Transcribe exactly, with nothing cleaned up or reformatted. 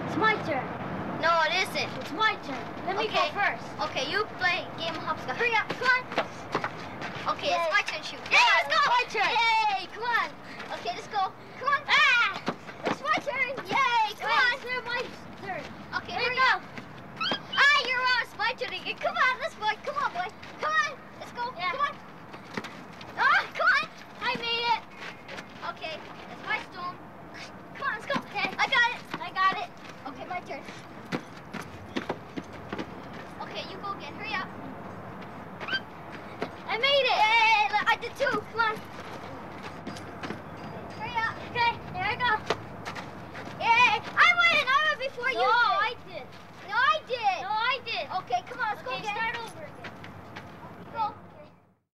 It's my turn. No, it isn't. It's my turn. Let me Okay. go first. Okay, you play game of hopscotch. Hurry up, come on. Okay, Yay. it's my turn to shoot. Yeah, Yeah, let's go. it's my turn. Yay, come on. Okay, let's go. Come on. Ah! It's my turn. Yay, come on. It's my turn. Okay, Here hurry you go. up. Ah, you're wrong. It's my turn again. Come on, let's boy. Come on, boy. Come on. Let's go. Yeah. Come on. Ah, come on. I made it. Okay, it's my stone. Come on, let's go. Okay, I got it. I got it. Okay, my turn. Okay, you go again. Hurry up. I made it. Yay, look, I did two. Come on.